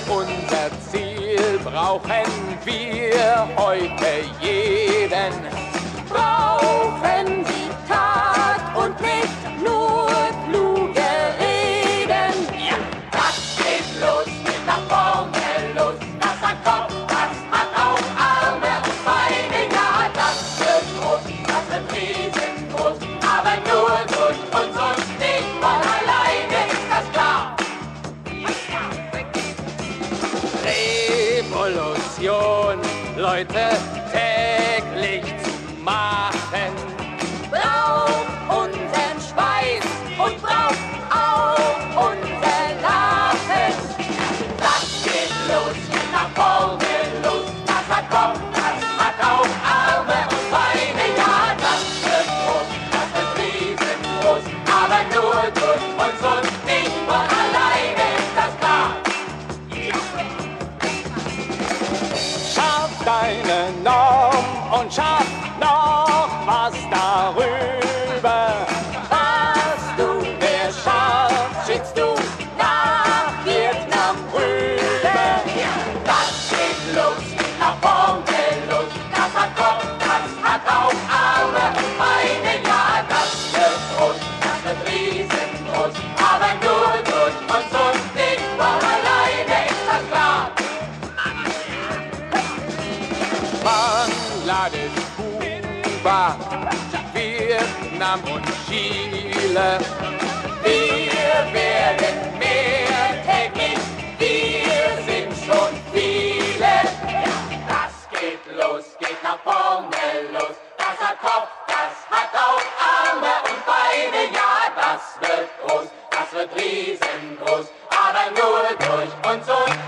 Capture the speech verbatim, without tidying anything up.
unser Ziel brauchen wir heute jeden. Brauchen die Tat und nicht nur kluge Reden. Ja, das geht los, geht nach vorne los. Das hat Kopf, das hat auch Arme und Beine. Ja, das wird groß, das wird riesengroß. Aber nur durch uns und nicht von alleine, ist das klar. Revolution, Leute, täglich zu machen. Braucht unseren Schweiß und braucht auch unser Lachen. Das geht los, geht nach vorne los. Das hat Kopf, das hat auch Arme und Beine. Ja, das wird groß, das wird riesengroß. Aber nur durch uns und nicht von alleine, ist das klar. Schaff deine Norm und schaff noch was darüber. Was du mir schaffst, schickst du nach Vietnam rüber. Das geht los, geht nach vorne los. Das hat Kopf, das hat auch Arme und Beine. Ja, das wird groß, das wird riesengroß. Aber nur durch uns und nicht von alleine, ist das klar. Bangladesch, Kuba, Vietnam und Chile. Wir werden mehr täglich, wir sind schon viele. Ja, das geht los, geht nach vorne los. Das hat Kopf, das hat auch Arme und Beine. Ja, das wird groß, das wird riesengroß. Aber nur durch uns und